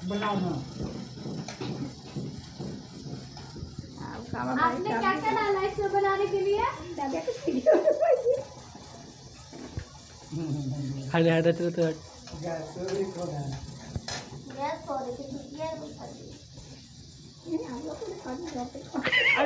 बनाना। आपने क्या क्या डाला इसमें बनाने के लिए? हट हट तो गैस सॉरी को डाल। गैस सॉरी की छुट्टियां भी कर दी। हम लोग को खाने जाते हैं।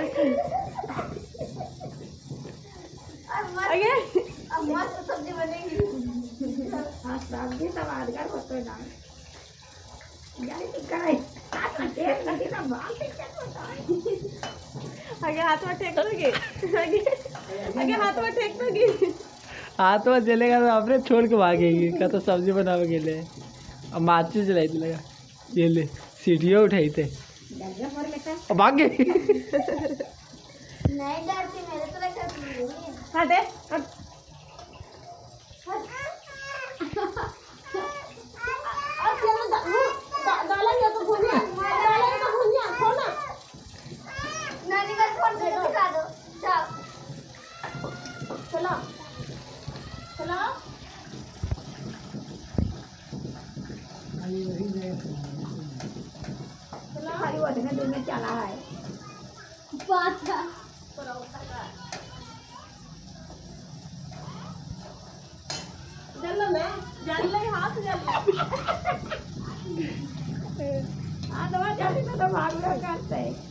अब मस्त सब्जी बनेगी। हाँ सब्जी तो यादगार होता है ना। यार टिक्का है। आगे हाथ में ठेक दोगे। आगे हाथ में ठेक दोगे। हाथ में जलेगा तो आपने छोड़ के भागेगी का तो सब्जी बनावे के लिए। अब माचिस जलाई थी लगा ये ले सीढ़ियों उठाई थे और भाग गई। नहीं डरती मेरे तो लगता है। हटे डालेंगे तो भुनिया खोना। नानी का फोन से दिखा दो। चलो चलो चलो खाली वो देखने दूर में चला है। बात का जल में जल ले हाथ जल हाँ तो जल्दी से तो भाग लो करते